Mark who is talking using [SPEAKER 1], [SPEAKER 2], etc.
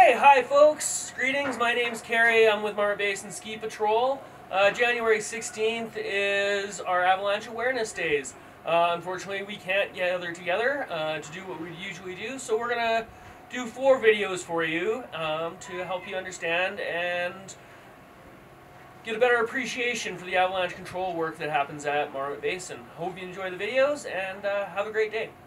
[SPEAKER 1] Okay, hi folks. Greetings, my name's Kerry. I'm with Marmot Basin Ski Patrol. January 16th is our Avalanche Awareness Days. Unfortunately, we can't gather together to do what we usually do, so we're going to do 4 videos for you to help you understand and get a better appreciation for the avalanche control work that happens at Marmot Basin. Hope you enjoy the videos and have a great day.